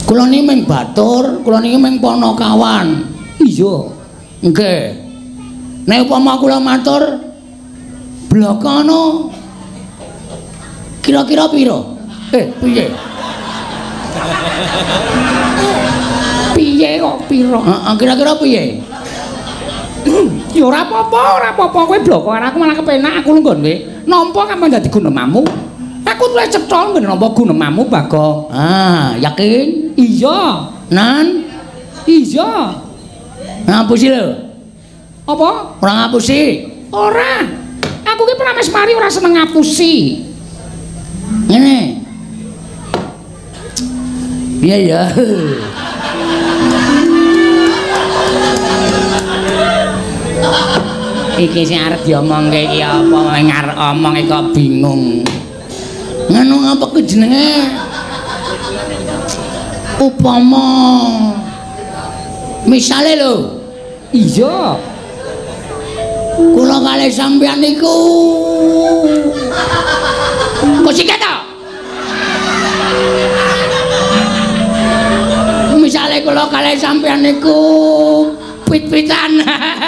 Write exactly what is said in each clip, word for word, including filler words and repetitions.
Kula niki ming batur, kula niki ming Ponokawan. Iya. Nggih. Nek upama kula matur blokano kira-kira pira? Eh, piye? Piye kok pira? Heeh, kira-kira piye? Ya ora apa-apa, ora apa-apa kowe blokoan aku malah kepenak aku lho kowe. Nampa kapan dadi gunemamu? Aku tulis cetol ngene nampa gunemamu Bago. Ah, yakin? Iya. Nan? Iya. Ngapusi lho. Apa? Ora ngapusi. Ora. Aku ki prames mari ora seneng ngapusi. Ngene. Iya ya. Iki sing arep diomongke iki apa ngarep omong kok bingung. Ngono apa ku jenenge? Upama misale lho. Iya. Kula kalih sampeyan niku. Kok sik to? Misale kula kalih sampeyan niku pit-pitan.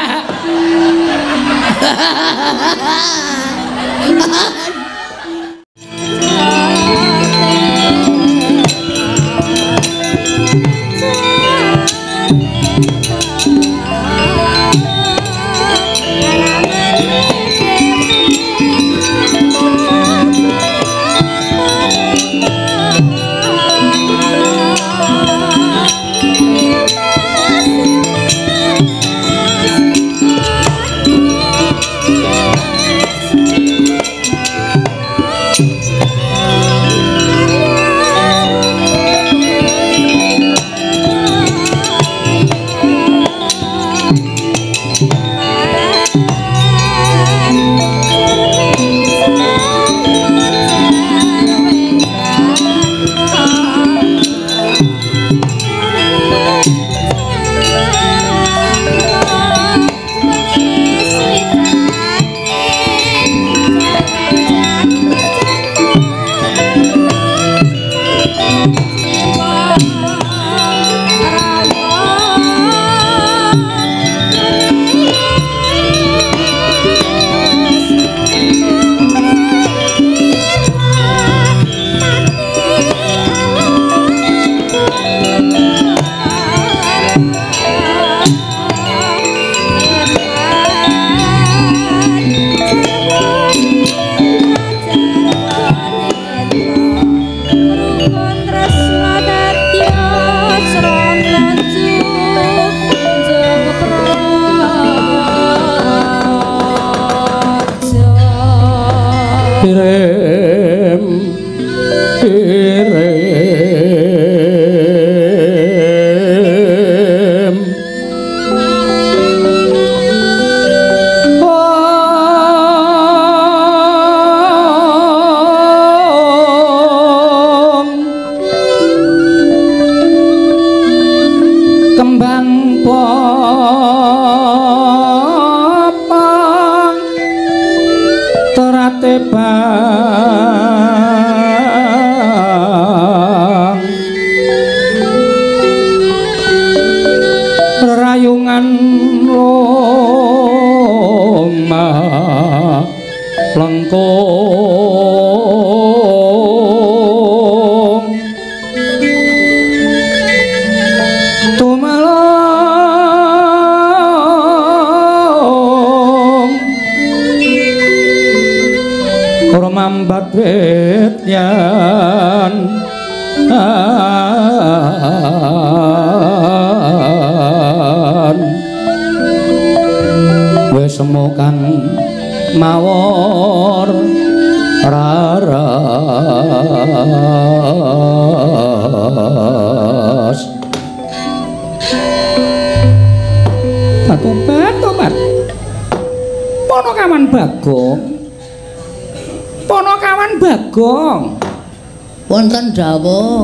Wonten dawuh.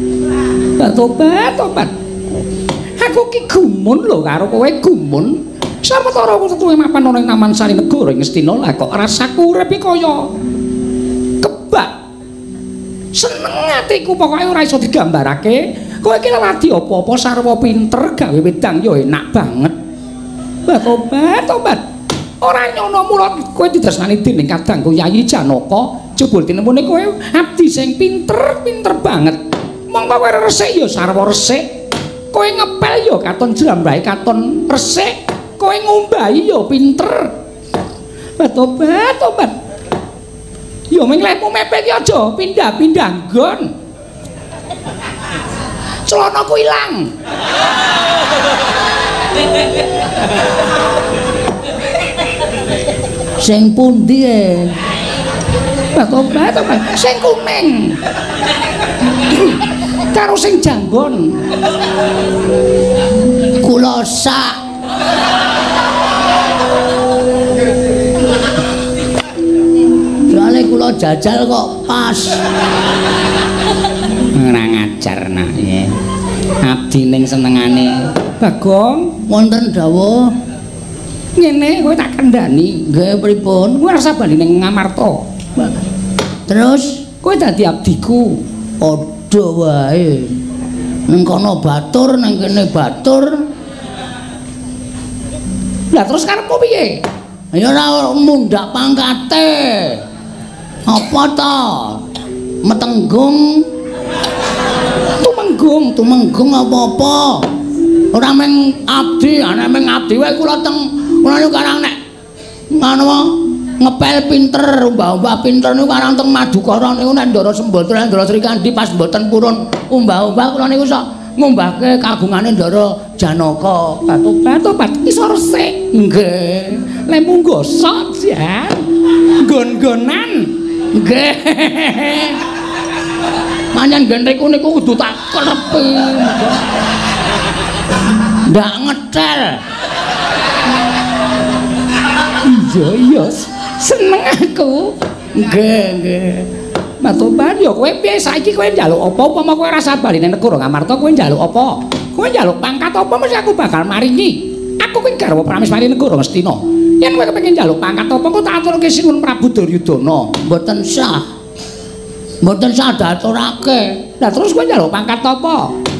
Tobat, tobat. Aku ki gumun lho karo kowe gumun. Sawetara ketuwe mapan ana ing Taman Sari Negara ing Ngastina lah kok rasaku urip kaya kebak. Seneng atiku pokoke ora iso digambarake Kowe iki lagi apa-apa sarwa pinter gawe wedang ya enak banget. Mbah tobat, tobat. Ora nyono mula kowe didresnani dening kadangku Yayi Janaka. Jebul tinemune kowe abdi sing pinter, pinter banget. Mongko kowe resik ya sarwa resik. Kowe ngepel ya katon jlambahe katon resik. Kowe ngombahi ya pinter. Mbah tobat, tobat. Ya ming lemu mepet ki aja pindah-pindah nggon. Celanaku ilang. Sing pundi e? Tobat, tobat. Sing kuning. Karo sing jambon. Kula sak. Soale kula jajal kok pas. Ora ngajar nak ya. Abdi ning senengane. Bagong, Wonten dawuh. ngene kowe tak kandhani. Nggih pripun? Kowe ora sabali ning Ngamarta. Terus Kowe dadi abdiku. padha wae. Ning kono batur, ning kene batur. Lah terus karepmu piye? Ya ora mundak pangkate. Apa ta? Metenggung. Tumenggung, Tumenggung apa-apa. Ora meng abdi, ana meng abdi wae kula teng kula niku karang nek ngono ngepel pinter, umbah-umbah pinter niku karang teng Madukara niku nek Ndara Sembatra Ndara Srikandi pas mboten purun umbah-umbah kula niku sok ngumbahke kagungane Ndara Janaka. Tobat-tobat iso resik. Nggih. Lemu gosok jan. Gon-gonan. Nggih. Manyan genteku niku kudu tak klepi. Ndak ngecel. Iya iya seneng aku. Nggih, nggih. Matoban ya kowe piye saiki kowe njaluk apa upama kowe ora sabari ning negara Ngamarta kowe njaluk apa? Kowe njaluk pangkat apa mesti aku bakal maringi. Aku kuwi garwa Prameswari negara Ngastina. Yen kowe kepengin njaluk pangkat apa kok tak aturke sinuwun Prabu Duryudana. Mboten sah. Mboten sah diaturake. Lah terus kowe njaluk pangkat apa?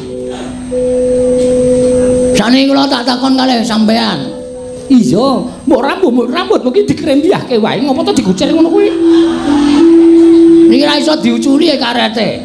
Saniki kula tak takon kalih sampean. Iya, mbok rambut rambut mungkin dikrembiahke wae ngopo to digucer ngono kuwi. Niki ra iso diuculi karete.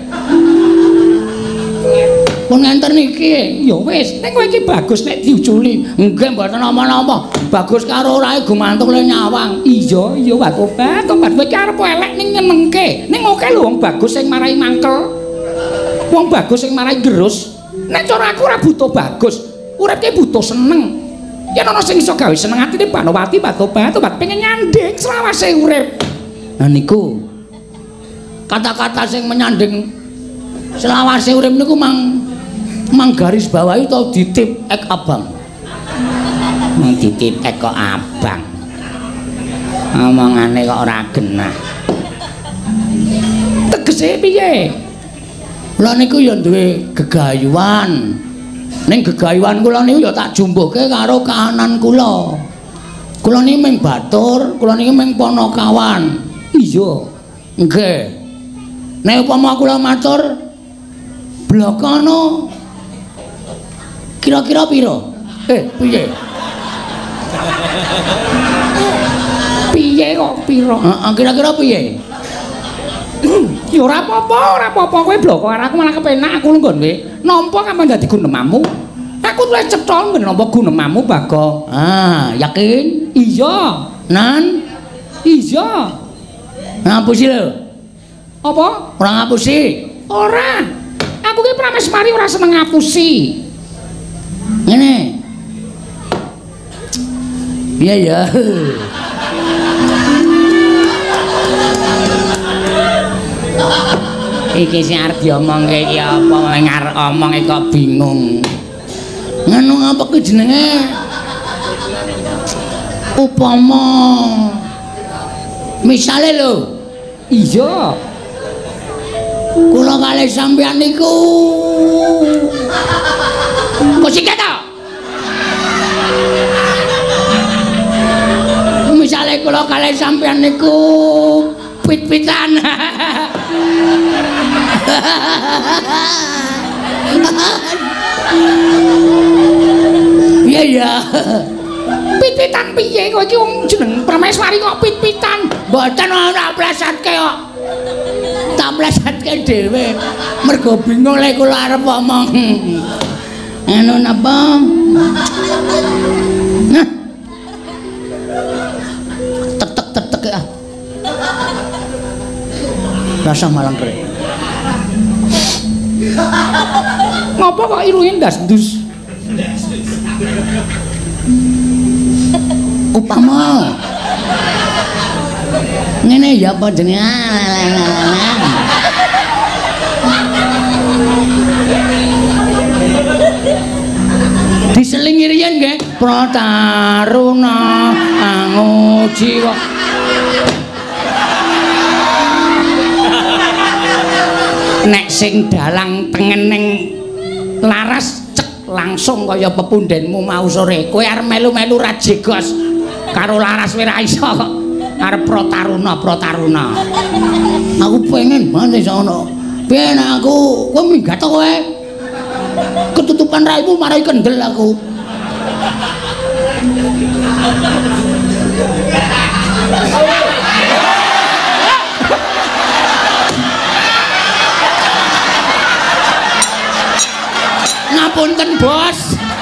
Pun ngenten niki. Ya wis, nek kowe iki bagus nek diuculi. Nggih mboten apa-apa. Bagus karo rae gumantung le nyawang. Iya, iya wae tobat, tobat kowe iki arep elek ning nyenengke. Ning oke lho wong bagus sing marai mangkel. Wong bagus sing marai gerus. Nek cara aku ora butuh bagus. Uripke butuh seneng. Yen ana sing iso gawe seneng atine Banowati Pak Tobat, tobat pengen nyanding selawase urip. Nah niku kata-kata sing menyanding selawase urip niku mang mang garis bawahi to ditip ek abang. Mang ditip ek kok abang. Omongane kok ora genah. Tegese piye? Kula niku ya duwe gegayuhan. Ning gegayuhan kula niku ya tak jumbuhke karo kahanan kula. Kula niki mung batur, kula niki mung Panakawan. Iya. Nggih. Nek upama kula matur blokano kira-kira pira? Eh, piye? Piye kok pira? Heeh, kira-kira piye? Ya ora apa-apa, ora apa-apa kowe bloko karo aku malah kepenak aku lungguh kowe. Nampa kapan dadi gunemamu? Aku tuh cetol ngene nampa gunemamu, Bagong. Ah, yakin? Iya. Nan? Iya. Ngapusi lho. Apa? Ora ngapusi. Ora. Aku ki Prameswari ora seneng ngapusi. Ngene. Iya ya. Iki sing arep diomongke iki apa ning arep omong kok bingung. Ngono apa ku jenenge? Upama misale lho. Iya. Kula kalih sampeyan niku musik to. Misale kula kalih sampeyan niku pit-pitan. Iya iya. Pit-pitan piye kowe iki wong jeneng permaiswari kok pit-pitan? Mboten ora plesatke kok. Tak plesatke dhewe. Mergo bingung lek kula arep ngomong. Anu napa? Nah. Tetek-tetek ya. Rasa malang kere. Ngopo kok irunge ndas-ndus? Upama ngene ya apa jenenge diselingi riyen nggih Prataruna anguji kok nek sing dalang tengeneng laras cek langsung kaya pepundhenmu mau sore kowe arep melu-melu rajegos karo laras kowe ra iso kok arep Prataruna Prataruna aku pengen banget sono piye nek aku kowe minggat to kowe ketutupan raimu marai kendel aku ngapunten bos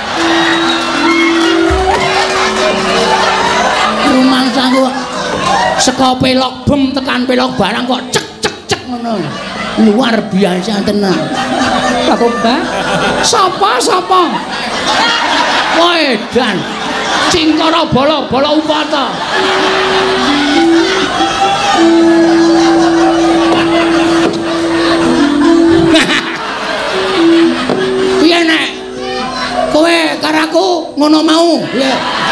rumangsaku saka pelok bem tekan pelok barang kok cek cek cek ngono luar biasa tenan Pak Mbak sapa sapa kowe dan cingkara bala bala upata piye nek kowe karo aku ngono mau piye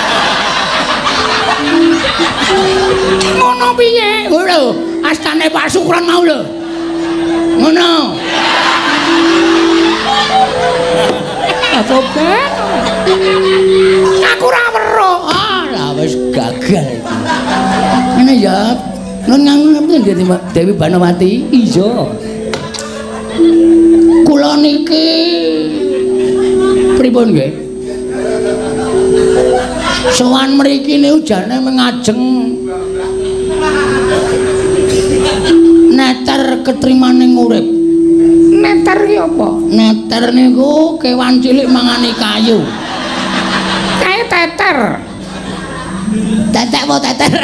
ngono piye lho astane Pak Sukron mau lho ngono Pak Mbak aku ora weruh ah lah wis gagal iki ngene ya nun ngene Dewi Banawati iya kula niki pripun nggih sowan mriki niku jane mengajeng neter ketrimaning urip neter ki apa neter niku kewan cilik mangani kayu kae teter tetek apa teter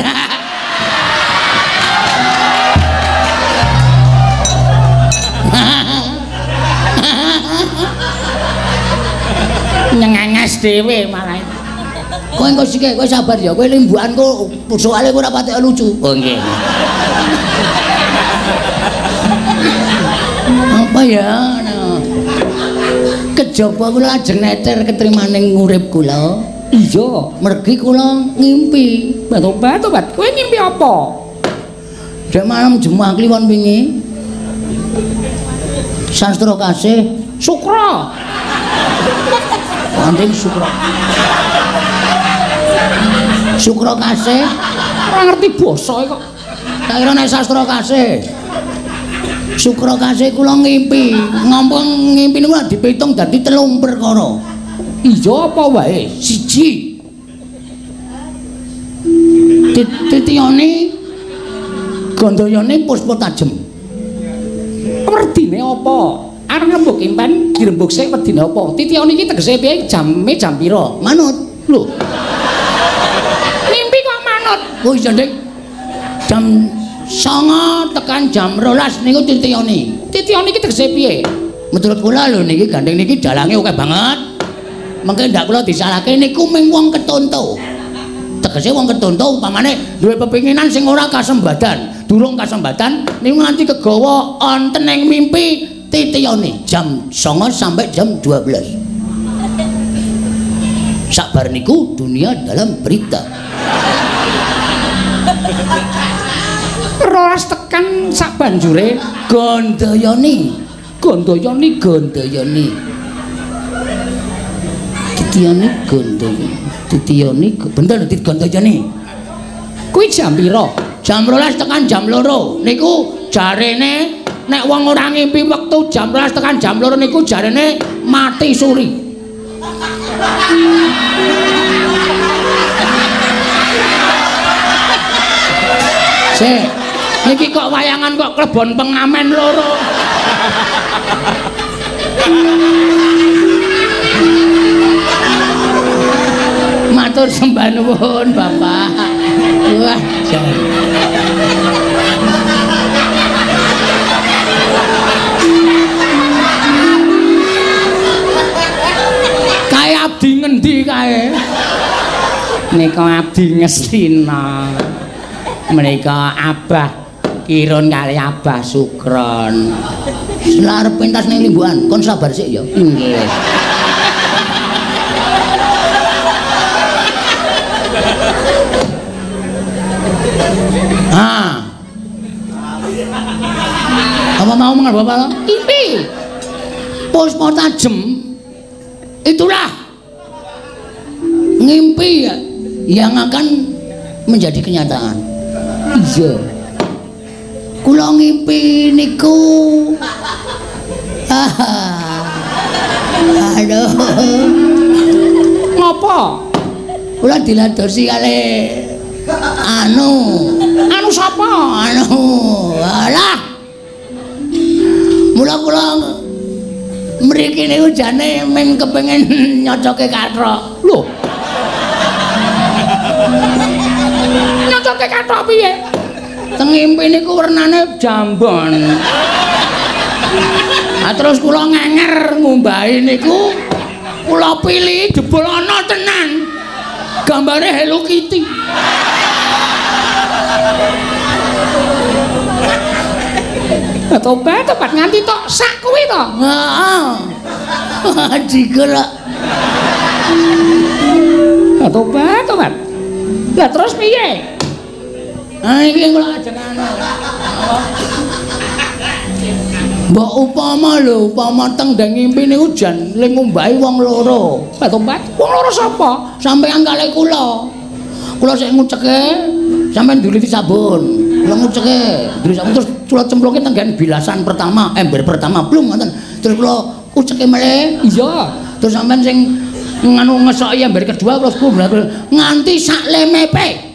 nyengenges dhewe malah kowe engko sik kowe sabar ya kowe limbukanku soalé kowe ora patek lucu oh nggih apa ya kejaba kula lajeng neter ketrimaning urip kula iya mergi kula ngimpi Mbak Mbak kowe ngimpi apa dek malam Jumat kliwon wingi sastra kasih Sukra Anding Sukra Sukra kasih ora ngerti basa kok tak kira nek sastra kasih Sukra kasih kula ngimpi ngompong ngimpi niku dipitung dadi telung perkara iya apa wae siji titiyane gandayane puspa tajem werdine apa arep ngrembug impen dirembug sik wedine apa titiyane iki tegese piye jame jam pira manut lho mimpi kok manut oh iya Dik jam songo tekan jam rolas niku titiyane titiyane iki tegese piye menurut kula lho niki gandeng niki dalange akeh banget mengke ndak kula disalahke niku ming wong ketonto tegese wong ketonto upamane duwe pepinginan sing ora kasembadan durung kasembadan niku nganti kegawa onten ing mimpi titiyane jam songo sampai jam dua belas sabar niku dunia dalam berita rolas tekan sak banjure gandayane gandayane gandayane titiyane gandayane titiyane bener gandayane kuwi jam pira jam rolas tekan jam loro niku jarene nek wong ora ngimpi wektu jam dua belas tekan jam loro niku jarene mati suri. Sik, niki kok wayangan kok klebon pengamen loro. Matur sembah nuwun, Bapak. Wah, jan. Kae abdi ngendi kae? Nika abdi Ngestina. Menika Abah Kirun kali Abah Sukron. Lah arep pentas ning limbuan, kon sabar sik ya. Nggih. Ah. Apa mau mengal Bapak? Impi. Puspa tajem. Itulah ngimpi yang akan menjadi kenyataan. Iya. Kula ngimpi niku. Aduh. Ngopo? Kula diladosi kali anu. Anu sapa? Anu. Alah. Mula kula mriki niku jane mung kepengin nyocoke kathok. Lho. Nyocoke kathok piye? Teng ngimpi niku wernane jambon. Nah, terus kula ngenger ngumbahi niku kula pilih jebul ana tenan. Gambare Hello Kitty. Tobat tobat nganti tok sak kuwi to. Heeh. Digel. Tobat tobat. Lah terus piye? Ah iki kula ajeng anu. Mbok upama lho, upama teng ndang ngimpi niku jan ling ngumbahi wong loro. Tobat. Wong loro sapa? Sampeyan kalih kula. Kula sik nguceke, sampeyan nduliti sabun. Kula nguceke, nduliti sabun terus kula cemplungke tenggen bilasan pertama, ember pertama, blung ngoten. Terus kula uceke meleh. Iya. Terus sampeyan sing nganu ngesoki ember kedua kula kubur nganti sak lemepe.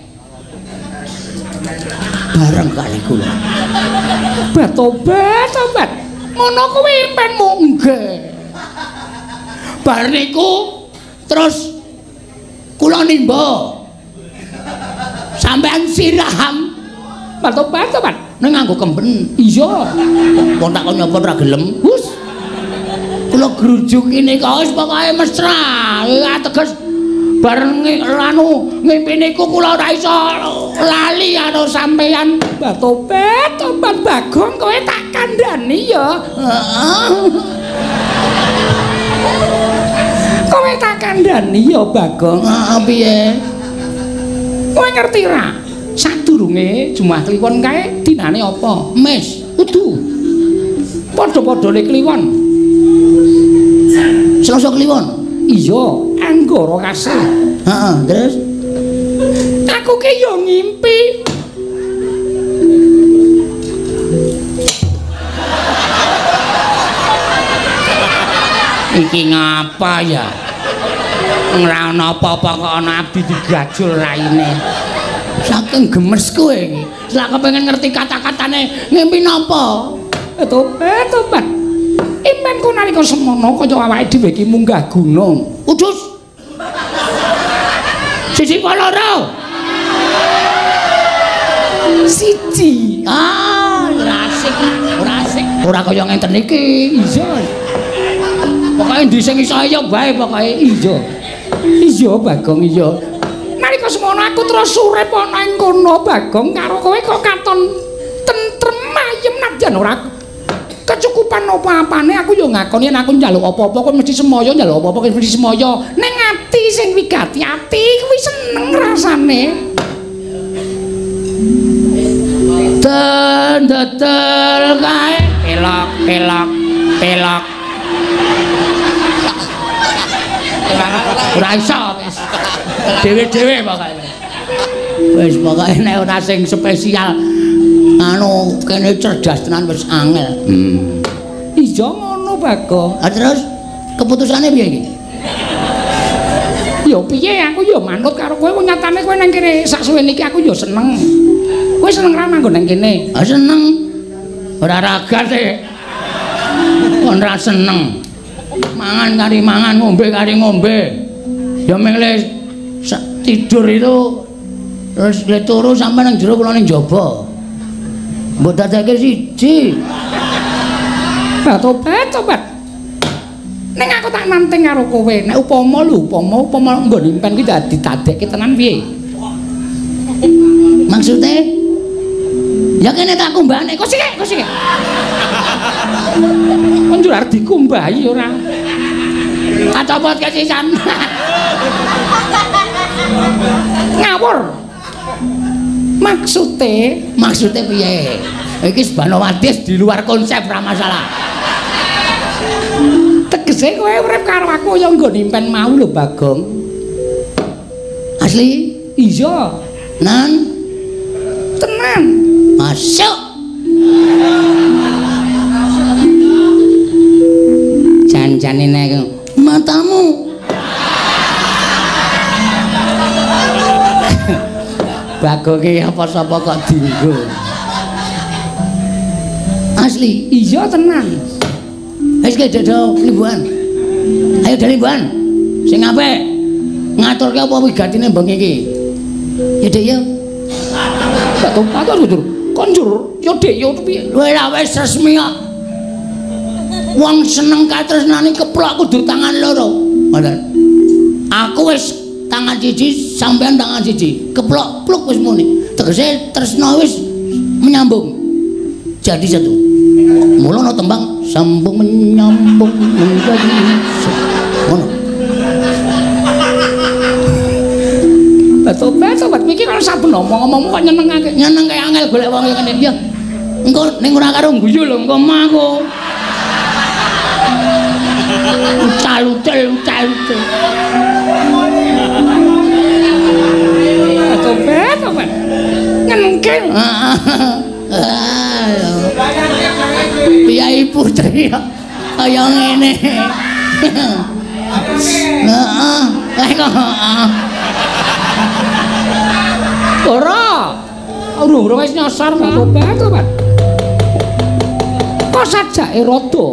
Bareng kali kula. Batobat, tobat. Ngono kuwi pen munggah. Bar niku terus kula nimba. Sampeyan siram. Batobat, tobat. Ning nganggo kemben. Iya. Wong tak kok nyapa ora gelem. Hus. Kula grujuki nika wis pokoke mesra. Ateges bareng anu ngimpi niku kula ora iso lali karo sampeyan. Tobat, tobat Bagong kowe tak kandhani ya. Heeh. Kowe tak kandhani ya Bagong. Heeh piye? Kowe ngerti ra? Sadurunge Jumat Kliwon kae dinane apa? Mes, udu. Padha-padhane kliwon. Selasa kliwon. Iya, Anggara Kasih. Heeh, terus aku ki yo ngimpi. Iki ngapa ya? Ora ana apa-apa kok ana abdi digajul raine. Saking gemesku iki. Lah kepengin ngerti kata-katane ngimpi napa? Tobat, tobat. Imanku nalika semono kaya awake dhewe iki munggah gunung. Udus. Siji apa loro? Siji. Ah, ora asik, ora asik. Ora kaya ngenten iki. Iya. Pokoke ndi sing iso ya bae pokoke iya. Iya Bagong iya. Nalika semono aku terus urip ana ing kono Bagong karo kowe kok katon tentrem ayem nadyan ora kecukupan apa-apane aku yo ngakoni yen aku njaluk apa-apa kok mesti semoyo njaluk apa-apa kok mesti semoyo ning ati sing wigati ati kuwi seneng rasane den-dedel kae pelok pelok pelok ora iso wis dhewe-dhewe pokoke wis pokoke nek ora sing spesial anu kene cerdas tenan wis angel. Hmm. Iya ngono Bagong. Ah terus keputusane piye iki? Ya piye aku ya manut karo kowe nyatane kowe nang kene sak suwene iki aku ya seneng. Kowe seneng ra manggon nang kene? Ah seneng. Ora ragas e. Kon ra seneng. Mangan kari mangan, ngombe kari ngombe. Ya mung le tidur itu terus le turu sampe nang jero kula ning jaba. Mbok dadake siji. Lah tobat tobat. Ning aku tak nanting karo kowe, nek upama lho, upama upama nggon impen kuwi dadi dadekke tenan piye? Maksude? Ya kene tak kumbane, kok sik, kok sik. Kon jur arep dikumbahi ora. Kacopot kesisan. Ngawur. Maksude, maksude piye? Iki Banowadis di luar konsep ra masalah. Tegese kowe urip karo aku ya nggon impen mau lho Bagong. Asli? Iya. Nan? Tenan. Masuk. Jan-jane nek matamu. Bagong iki apa sapa kok dienggo? Asli? Iya tenan. Wis ke dodo limbuhan. Ayo dalimbuhan. Sing apik. Ngaturke apa wigatine mbeng iki? Ya Dik ya. Gak topat to, Dur. Kon jur, ya Dik ya piye? Lho ora wis resmi kok. Wong seneng katresnane keplok kudu tangan loro. Ngoten. Aku wis tangan siji, sampean tangan siji. Keplok pluk wis muni. Tegese tresna wis menyambung. Jadi satu. Mula ana tembang sambung menyambung menjadi ngono. Betul betul bet mikir kalau saben ngomong-ngomong kok nyenengake. Nyeneng kaya angel golek wong kaya ngene ya. Engko ning ora karo guyu lho engko mah aku. Ucal-ucal ucal-ucal. Betul betul bet. Nyenengke. Piyai putri kaya ngene. Heeh, kaya heeh. Ora. Ora wis nyasar tobat tobat. Kok sajake rada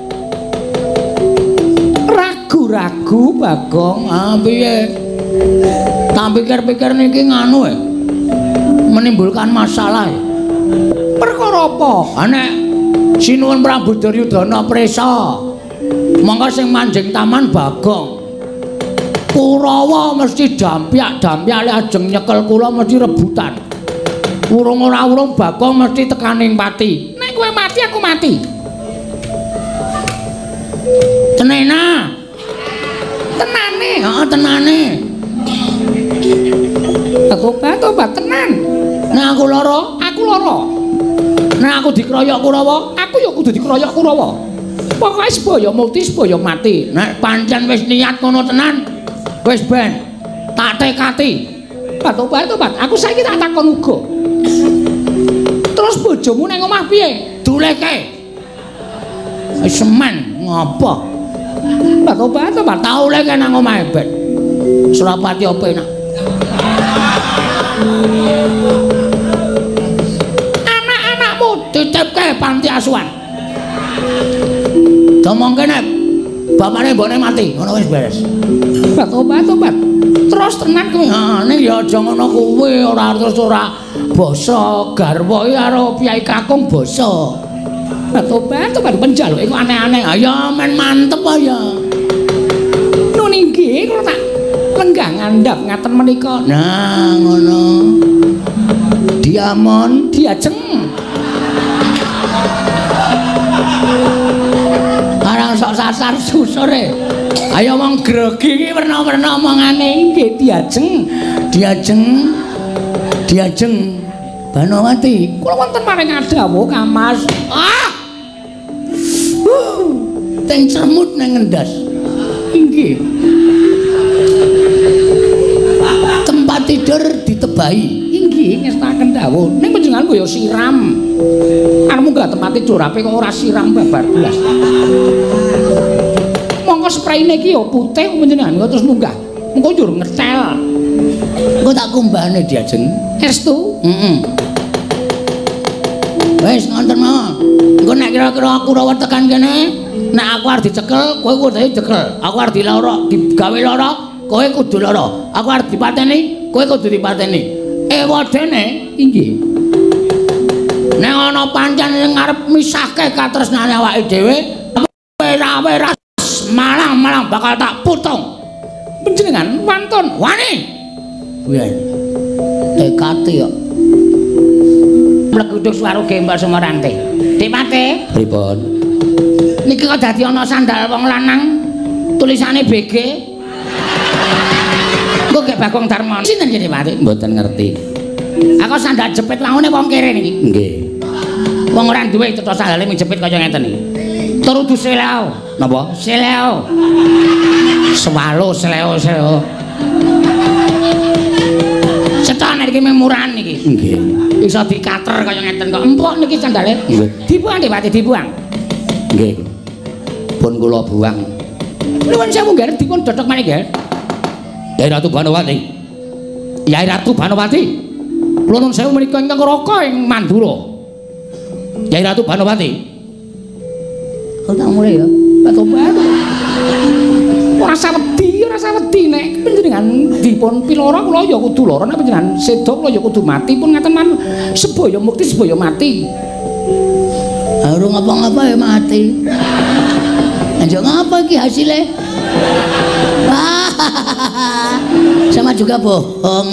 ragu-ragu Bagong. Ah piye? Tak pikir-pikir niki nganu e. Menimbulkan masalah. Perkara apa? Nek sinuwun Prabu Duryudana prisa. Monggo sing manjing taman Bagong. Kurawa mesti dampyak-dampyak ajeng nyekel kula mesti rebutan. Urung ora urung Bagong mesti tekaning pati. Nek kowe mati aku mati. Tenena. Tenane. Heeh, tenane. Tobat tobat tenan. Nek aku lara, aku lara. nek aku dikeroyok Kurawa, aku ya kudu dikeroyok Kurawa. Pokoke sebaya multi sebaya mati. Nek pancen wis niat ngono tenan, wis ben tak tekati. Tobat tobat, aku saiki tak takon uga. Terus bojomu nang omah piye? Duleke. Wis semen ngopo? Tobat tobat, tau leke nang omahe ben. Surapati apa enak? Anak-anakmu titipke panti asuhan. Domongke nek bapakne mbokne mati, ngono wis beres. Tobat tobat. Terus tenan kuwi. Heeh, ning ya aja ngono kuwi, ora terus ora basa garwa iki karo Piyai Kakung basa. Tobat tobat penjaluke kok aneh-aneh. Ayo men mantep ya. Nun inggih kula tak lenggah ngandhap ngaten menika. Nah, ngono. Diamond diajeng. Arang sok sasar susure. Ayo wong grogi iki werna-werna omongane nggih diajeng. Diajeng. Diajeng Banowati. Kula wonten maring adawuh Kamas. Ah! Uh, teng cermut nang ngendas. Inggih. Tempat tidur ditebahi. Inggih. nggih ngestaken dawuh. Ning panjenengan kok ya siram. Arep munggah tempate Jorape kok ora siram babar blas. Monggo sprayine iki ya putih panjenengan kok terus munggah. Engko njur ngetel. Engko tak kumbahane diajeng. Estu? Heeh. Wis ngonten mawon. Engko nek kira-kira aku ora tekan kene, nek aku arep dicekel, kowe kudu dicekel. Aku arep diloro, digawe lara, kowe kudu lara. Aku arep dipateni, kowe kudu dipateni. Eh wadene inggih. Nek ana pancen sing arep misahke katresnane awake dhewe, wera-wera malang-malang bakal tak putung. Panjenengan wantun, wani. Kuwi tekate yo. Mleguduk swaro gembal semerante. Dipate, pripun? Niki kok dadi ana sandal wong lanang tulisane B G. Engko gek Bagong Darmono. Sinten iki Dipate? Mboten ngerti. Aku sandal jepit wangune wong kere niki. Nggih. Wong ora duwe cetha sandale ming jepit kaya ngeten iki. Turu du seleo. Napa? Seleo. Swalo seleo seleo. Cetane iki memuran iki. Nggih. Iso dikater kaya ngeten kok. Empuk niki sandale. Dibuang Dipati dibuang. Nggih. Pun kula buang. Nuwun sewu nggih dipun dodhok malih nggih. Yai Ratu Banowati. Yai Ratu Banowati. Kula nuwun sewu menika ingkang raka ing Mandura. Yai Ratu Banowati. Kok tak mulai ya. Batu-batu. Ora sawedi, ora sawedi nek panjenengan dipun piloro kula ya kudu lara, nek panjenengan seda kula ya kudu mati pun ngaten man sebaya mukti sebaya mati. Ora ngapa-ngapa ya mati. Anjir ngapa iki hasilnya? Sama juga bohong.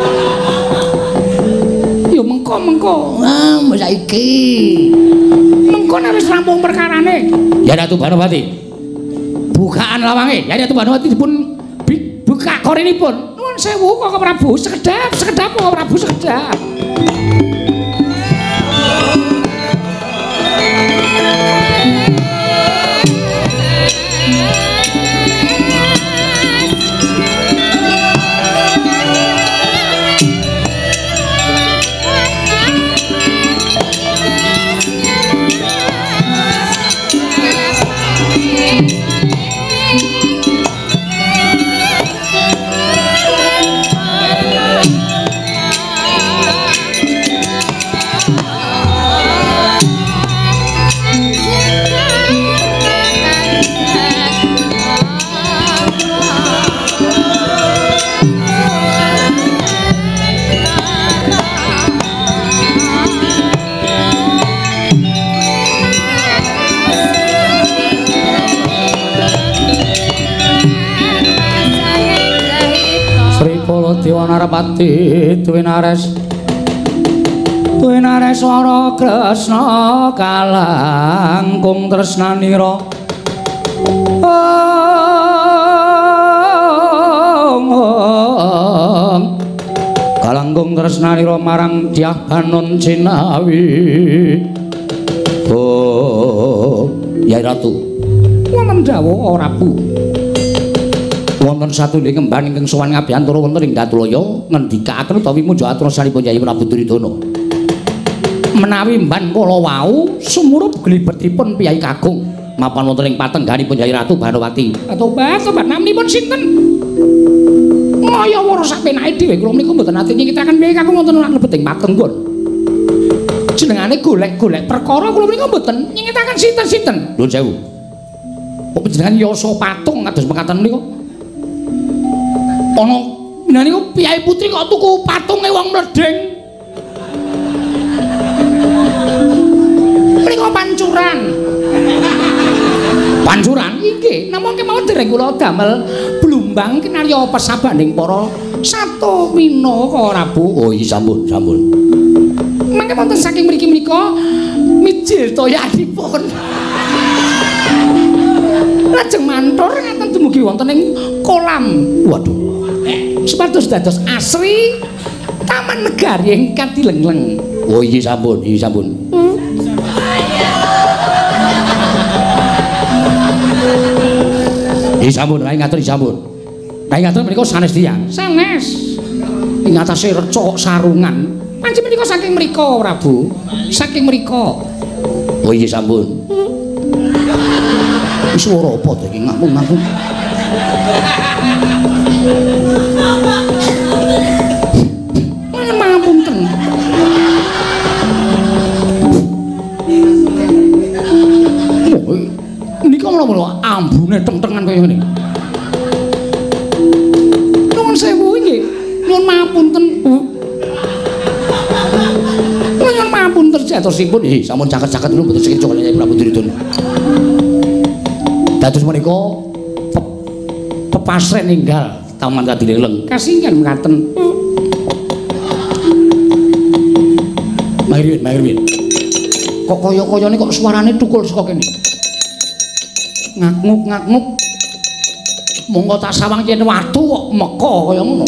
Ya mengko-mengko. Ah, saiki. Mengko nek wis rampung perkarane. Ya Ratu Banowati. Bukaan lawange, ya Ratu Banowati dipun buka korinipun. Nuwun sewu Kakang Prabu, sekedap, sekedap Kakang Prabu sekedap. Narapati Tuwinares Tuwinares swara Kresna kalangkung tresnanira kalangkung tresnanira marang Dyah Banon Cinawi. Oh Yai Ratu wonten dawuh Prabu wonten satunggiling kemban ingkang sowan ngabiyantura wonten ing Datulaya ngendikaaken utawi muja atur salipun Yai Prabu Duryudana menawi mban kala wau sumurup glibetipun piyai kakung mapan wonten ing patengganipun Yai Ratu Banowati. Tobat tobat naminipun sinten? Ngaya wara sapenake dhewe kula menika mboten ati nyingkitaken piyai kakung wonten lebet ing patenggon. Jenengane golek-golek perkara kula menika mboten nyingkitaken sinten-sinten. Nuwun sewu. Kok panjenengan yasa patung kados mekaten menika? Ana menane ku piyai putri kok tuku patunge wong mledeng. Menika pancuran. Pancuran inggih, namung kemawon dereng kula damel blumbang kinarya pesabaning para sato Minaka Prabu. Oh iya sampun, sampun. Mangke wonten saking mriki menika mijil toyanipun. Lajeng mantur ngaten dumugi wonten ing kolam. Waduh. Supados dados asri Taman Negari ingkang dilengleng. Oh iya sampun, iya sampun. Hmm. Iya sampun, rai ngatur sampun. Rai ngatur menika sanes tiyang. Sanes. Ing atase reca sarungan Panci menika saking mrika, Prabu. Saking mrika. Oh iya sampun. Swara apa to iki ngapung-ngapung. Ngapunten. Oh, nika menapa ambune teng-tengan kaya ngene. Nuwun sewu nggih. Nuwun mapunten, Bu. Nuwun mapunten jatosipun. Eh, sampun caket-caket dulu mboten sekit cokol Nyai Prabu Duryudana. Dados menika pepasren ninggal Taman Kadileleng. Kasingkan mekaten. Mahirwin, Mahirwin. Kok kaya-kayane kok suarane tukul saka kene. Ngakmuk-ngakmuk. Monggo tak sawang yen watu kok meka kaya ngono.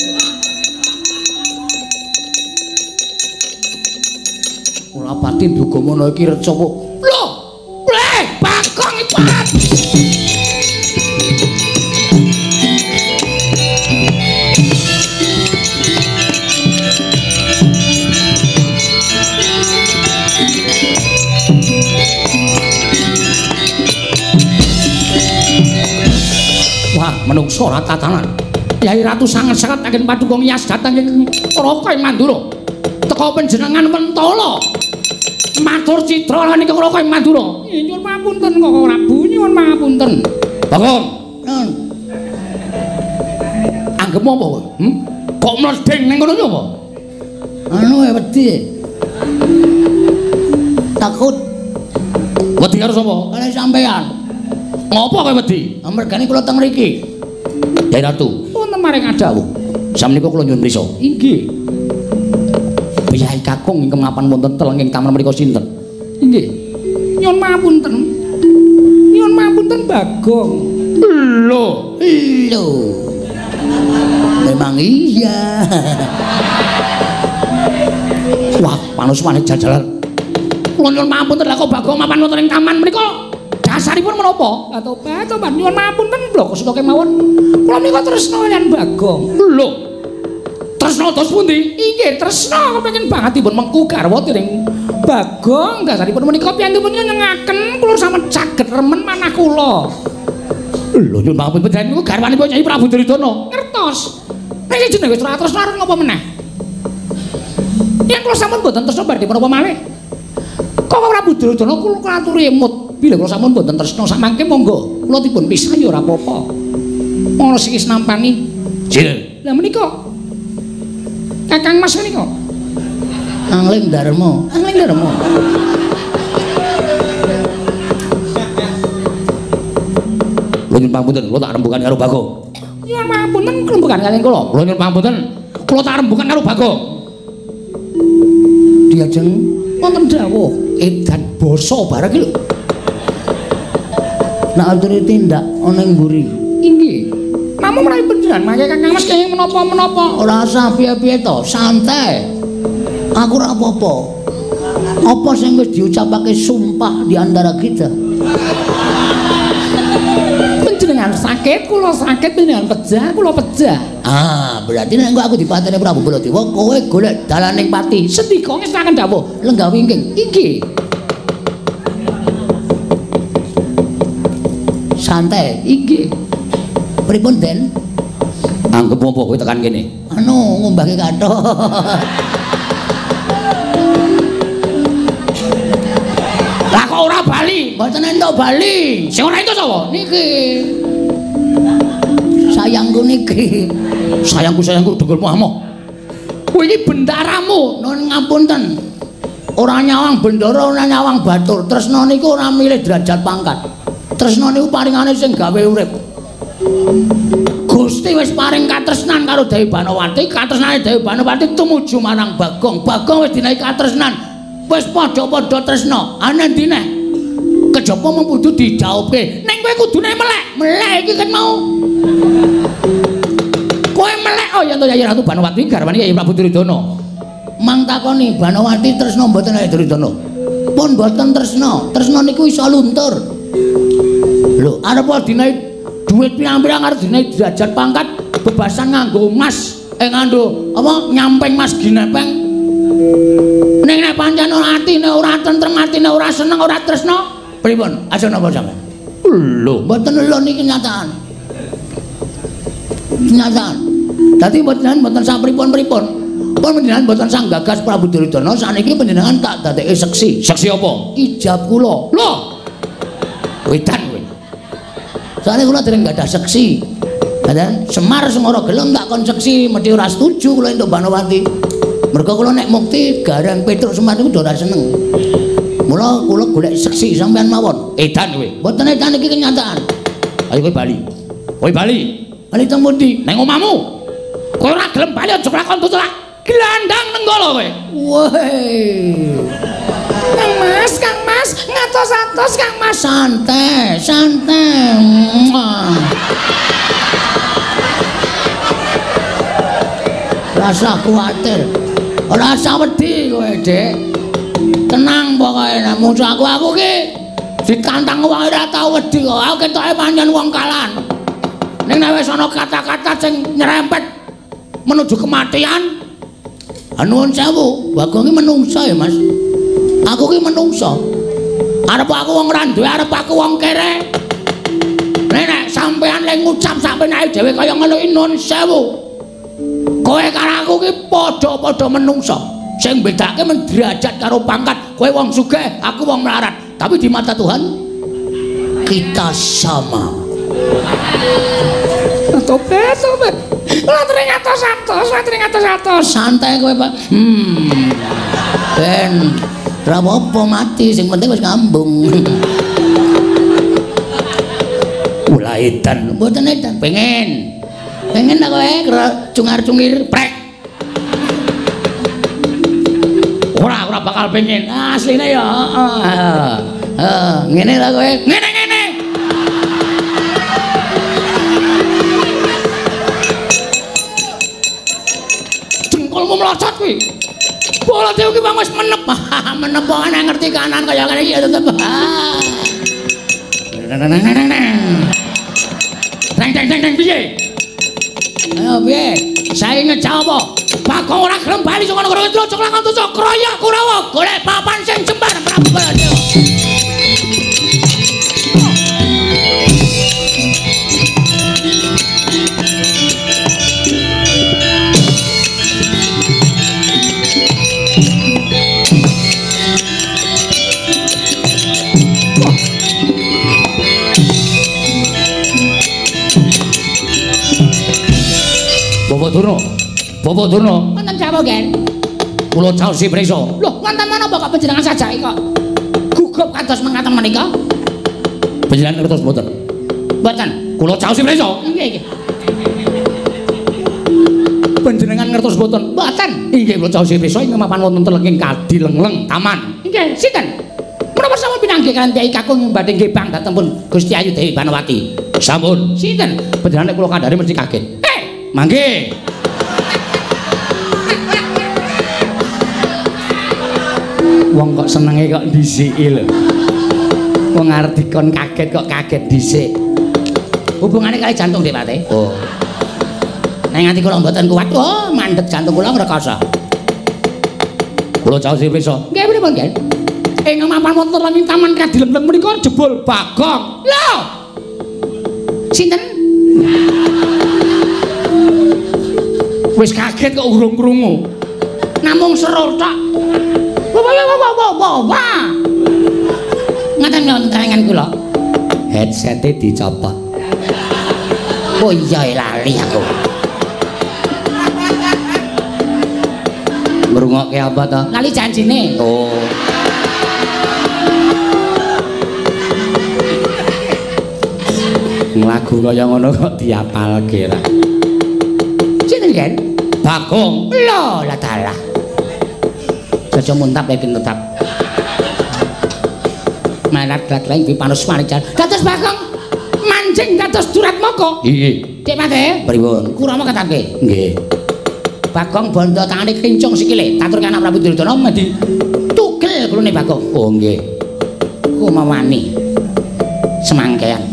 Ora pati Dugamono iki reca kok. Lho, bleh, Bagong ipat. Menungso ora tatanan. Yai Ratu sanget-sanget anggen paduka ngiyas dhateng ing Raka ing Mandura. Teka panjenengan mentala. Matur citra lan ing Raka ing Mandura. Nyuwun pamunten kok Prabu, nyuwun pamunten. Bagong. Nun. Anggepmu apa kowe? Hm? Kok mledeng ning kono apa? Anu e wedi. Takut. Wedi karo sapa? Kali sampean. Ngopo kowe wedi? Amargane kula teng mriki. Yai Ratu. Wonten maring adawuh. Samenika kula nyuwun prisa. Inggih. Yai Kakung ingkang mapan wonten telenging taman mriku sinten? Inggih. Nyuwun pamunten. Nyuwun pamunten Bagong. Lho, Lho. Memang iya. wah, panuswane jajalan. Kula nyuwun pamunten lha kok Bagong mapan wonten ing taman mriku. Dasaripun menapa? Tobat, tobat nyuwun pamunten blok sedaya kemawon. Kula menika tresna kaliyan Bagong. Lho. Tresna dos pundi? Inggih, tresna kepengin bangetipun mengku garwa tiring Bagong. Dasaripun menika piyantun nyenengaken kula sampun caget remen manah kula. Lho nyuwun pamunten panjenengan niku garwanipun Nyai Prabu Duryudana. Ngertos. Nek iki jenenge wis ora tresna arep ngapa meneh? Yen kula sampun boten tresna bar dipun apa malih? Kok Prabu Duryudana kula aturi emut. Bila kula sampun boten tresna samangke monggo kula dipun pisah ya ora apa-apa. Ora sikis nampani. Jil. Lah menika Kakang Mas menika. Angling Darma. Angling Darma. Kula nyuwun pamunten, kula tak rembugan karo Bagong. Nyuwun pamunten kelembugan kaliyan kula. Kula nyuwun pamunten, kula tak rembugan karo Bagong. Diajeng Wonten dawuh Edan basa bareng iki lho. nak aturi tindak ana ing mburi. inggih. Namun menawi panjenengan mangke Kakang Mas kenging menapa-menapa. Ora usah piye-piye to, santai. Aku ora apa-apa. Apa sing wis diucapake sumpah di antara kita? Panjenengan sakit, kula sakit, panjenengan pejah, kula pejah. Ah, berarti nek aku dipateni Prabu Baladewa, kowe golek dalaning pati. Sedika ngestaken dawuh. Lenggah wingking. Inggih. Santai. Inggih. Pripun Den? Anggep apa kowe tekan kene? Anu ngumbake kathok. Lah kok ora bali? Mboten entuk bali. Sing ora itu sapa? Niki. Sayangku niki. Sayangku sayangku dengkulmu amoh. Kowe iki bendaramu. Nun ngapunten. Ora nyawang bendara, ora nyawang batur. Tresna niku ora milih derajat pangkat. Tresna niku paringane sing gawe urip. Gusti wis paring katresnan karo Dewi Banawati, katresnane Dewi Banawati tumuju marang Bagong. Bagong wis dinaiki katresnan. Wis padha-padha tresna. Ana ndi neh? Kejaba mempudu dijawabke. Ning kowe kudune melek. Melek iki kan mau. Kowe melek oh ya to Yai Ratu Banawati garwane Yai Prabu Duryudana. Mang takoni Banawati tresna mboten Yai Duryudana. Pun mboten tresna. Tresna niku iso luntur. Lho, arep dinaik duit pirang-pirang arep dinaik derajat pangkat bebasan nganggo emas, eh nganggo apa nyamping mas ginepeng. Ning nek pancen ora atine ora tentrem, atine ora seneng, ora tresna, pripun? Aja napa sampean? Lho, mboten lho niki kenyataan. Kenyataan. Dadi mboten mboten sapripun-pripun. Pun panjenengan mboten sang gagas Prabu Duryudana, saniki panjenengan tak dadeki seksi. Seksi apa? Ijab kula. Lho. Wedan kowe. Soale kula dereng gadah seksi. Ada Semar Semara gelem tak kon seksi, mesti ora setuju kula entuk Banowati. Mergo kula nek mukti Gareng Petruk Semar niku ora seneng. Mula kula golek seksi sampean mawon. Edan kowe. Mboten edan iki kenyataan. Ayo kowe bali. Kowe bali. Bali teng pundi? Nang omahmu. Kowe ora gelem bali aja kelakon tutulak. Gelandang nenggala kowe. Woi. Kang Mas, Kang Mas, ngatos-atos Kang Mas. Santai, santai. Rasa kuatir. Rasa wedi kowe, Dik. Tenang pokoke nek musuh aku aku ki ditantang wong ora tau wedi kok. Aku ketoke pancen wong kalan. Ning nek wis ana kata-kata sing nyerempet menuju kematian, nuwun sewu, Bagong ki menungso ya, Mas. Aku ki menungso. Arep aku wong ra duwe, arep aku wong kere. Nek sampean lek ngucap sak penake dhewe kaya ngono iki nuwun sewu. Kowe karo aku ki padha-padha menungso. Sing bedake men derajat karo pangkat. Kowe wong sugih, aku wong melarat. Tapi di mata Tuhan kita sama. Topet, topet. Latri ngatos-atos, latri ngatos-atos. Santai kowe, Pak. Hmm. Ben ora apa mati, sing penting wis ngambung. Ula edan, mboten edan. Pengen. Pengen ta kowe cungar-cungir prek. ora ora bakal pengen. Asline ya, heeh. Heeh, ngene ta kowe? Ngene-ngene. Jengkolmu melocot kuwi. Bola dewe ki wis menep. Menep kok ana ngerti kanan kaya ngene iki ya tetep. Deng deng deng deng piye? Ayo piye? Sae ngejak apa? Bagong ora gelem bali saka negara itu cok lakon tucuk kroyok Kurawa golek papan sing jembar Prabu Baladewa. Bapak Durna, Bapak Durna. Wonten Jawa, Gen. Kula caosi prisa. Lho, wonten menapa kok panjenengan sajake kok gugup kados mengkaten menika? Panjenengan ngertos mboten? Mboten. Kula caosi prisa. Nggih, nggih. Panjenengan ngertos mboten? Mboten. Inggih kula caosi prisa ing mapan wonten telenging Kadi Lengleng Taman. Nggih, sinten? Menapa sampun pinanggih kalian Kyai Kakung badhe nggepang dhatengipun Gusti Ayu Dewi Banowati? Sampun. Sinten? Panjenengan nek kula kandhani mesti kaget. Eh, Mangke. Wong kok senenge kok dhisiki lho. Wong arep dikon kaget kok kaget dhisik. hubungane kali jantung Dek Pate. Oh. Nek nganti kula mboten kuat, oh mandeg jantung kula ngrekoso. Kula caos pirsa. Nggih pripun, Nggih? Ing mapan wonten langing taman kadilem-lem menika jebul Bagong. Lho. Sinten? Wis kaget kok urung krungu. Namung serul tok. Wah wah wah wah wah wah. Ngaten wonten tarengan kula. Headsete dicopot. Oh iya lali aku. Ngrungokke apa to? Lali janjine. Oh. Lagu kaya ngono kok diapalke ra. Sinten, Gen? Bagong. Lho, lah dalah. Jaja muntap yakin tetap. Manat glak-glak dipanus manical. Dados Bagong mancing dados durat moko. Nggih. Dek Pate. Pripun? Kurama katake. Nggih. Bagong bondo tangane kincung sikile. Tatur anak Prabu Duryudana mandi tugel kulune Bagong. Oh nggih. Ku mawani. Semangkean.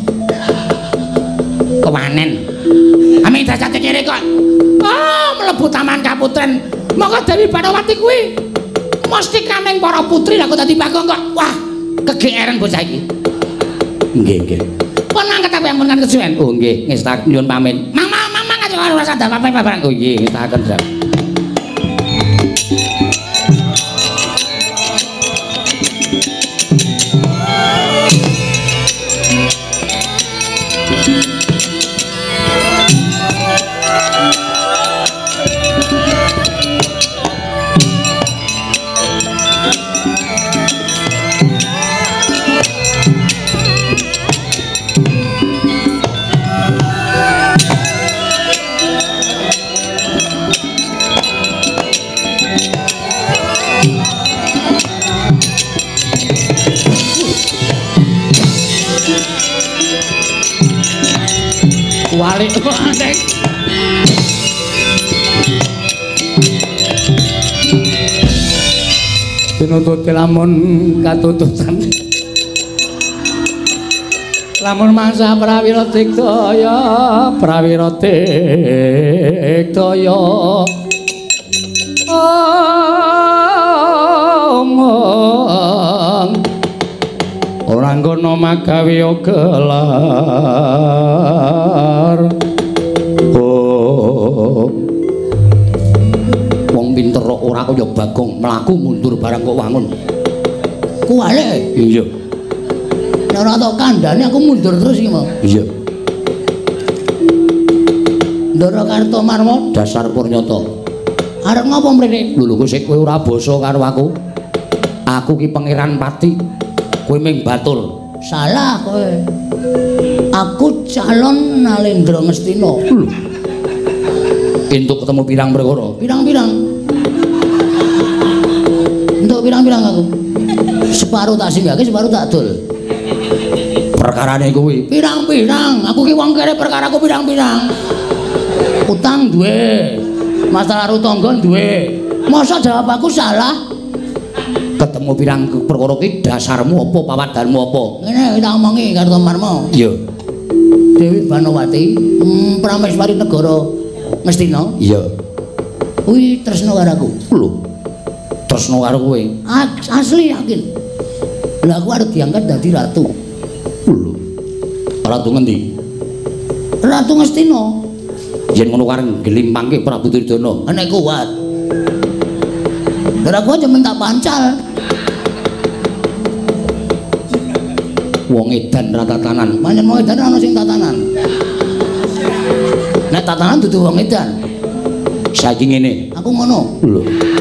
Kewanen. Ame dacate kere kok. Oh, mlebu Taman Kaputren. Moko Dewi Banowati kuwi mestikaning para putri aku dadi Bagong kok. Wah, kegeeran bocah iki. Nggih, nggih. Pun mangkat apa yang pun kan kesuwen. Oh nggih, ngestaken nyuwun pamit. Mang mang mang mang aja ora sadar apa-apa. Oh nggih, ngestaken. Wali antek. Pinututi lamun katututan. Lamun mangsa prawira diktaya, prawira diktaya. Omong ora ngono magawe gelar. Oh. Wong pinter ora kaya Bagong mlaku mundur barang kok wangun. Kuwale. Iya. Nek ora tok kandhane aku mundur terus iki mau. Iya. Ndara Kartomarma dasar Purnyata. Arep ngopo mrene? Lho lho sik kowe ora basa karo aku. Aku ki pangeran Pati. Kowe ming batul. Salah kowe. Aku calon Nalendra Ngastina. Lho. Entuk ketemu pirang perkara? Pirang-pirang. Entuk pirang-pirang aku. Separuh tak singgahke, separuh tak dol. Perkarane kuwi pirang-pirang. Aku ki wong kere perkaraku pirang-pirang. Utang duwe. Masalah rutangga duwe. Masa jawab aku salah? Ketemu pirang perkara ki dasarmu apa pawadanmu apa? Ngene tak omongi Kartomarma. Iya. Dewi Banowati, hmm, Prameswari negara Ngastina. Iya. Kuwi tresno karo aku. Lho. Tresno karo kowe. Asli yakin. Lah aku arep diangkat dadi ratu. Lho. Ratu ngendi? Ratu Ngastina. Yen ngono kareng gelimpangke Prabu Duryudana. Nek kuat. Lah aku aja minta pancal. Wong edan ra tatanan. Pancen wong edan ana sing tatanan. Nek tatanan dudu wong edan. Saiki ngene. Aku ngono. Lho.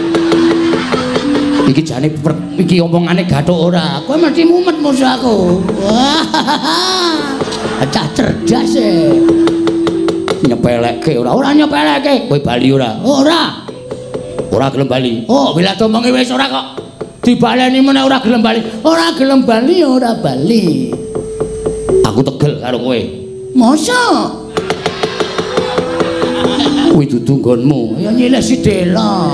Iki jane iki omongane gathuk ora. Kowe mesti mumet musuh aku. Wah. Cah cerdas e. Nyepelekke ora ora nyepelekke. Kowe bali ora? Ora. Ora gelem bali. Oh, bila omongi wis ora kok. Dibaleni meneh ora gelem bali. Ora gelem bali ora bali. Aku tegel karo kowe. Mosok? Kuwi dudu nggonmu. Ya nyilih sidela.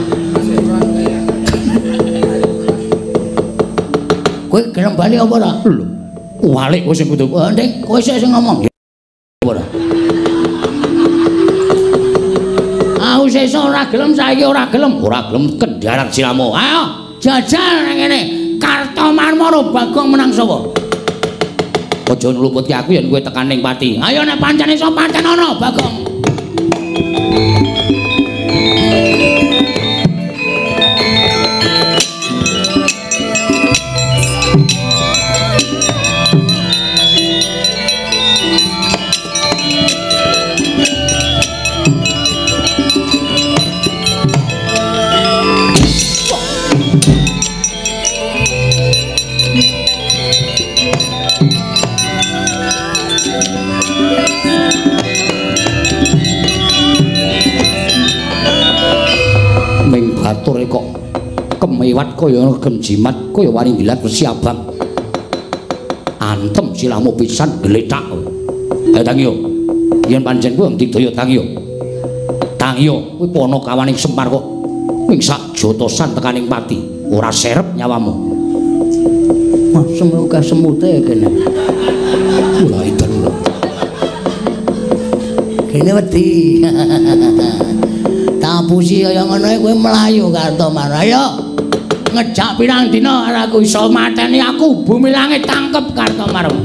Kowe gelem bali apa ora? Lho. Walik kowe sing kudu. Ndek, kowe sik sing ngomong. Ora. Aku sesuk ora gelem saiki ora gelem. Ora gelem kendarat silamu. Ayo. Jajal nang kene Kartomarma karo Bagong menang sapa? Aja ngluputke aku yen kowe tekan ning pati. Ayo nek pancen iso pancen ana Bagong. Batur kok kemewat kaya gem jimat kaya wani dilat wesi abang. Antem silamu pisan gletak. Ayo Tangyo. Yen pancen kuwi digdaya Tangyo. Tangyo kuwi panakawaning Semar kok ning sak jotosan tekaning pati. Ora serep nyawamu. Mas semoga semute kene. Mulai ten. Kene wedi. Tapusi kaya ngono kowe mlayu Kartomarma. Ayo. ngejak pirang dina ora aku iso mateni aku bumi langit tangkep Kartomarma.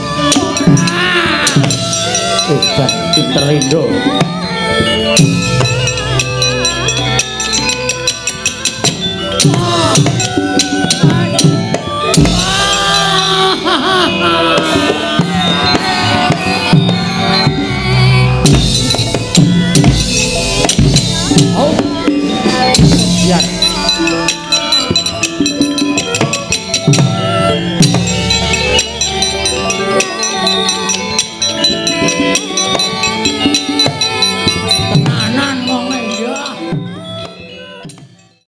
Obat Pinterindo.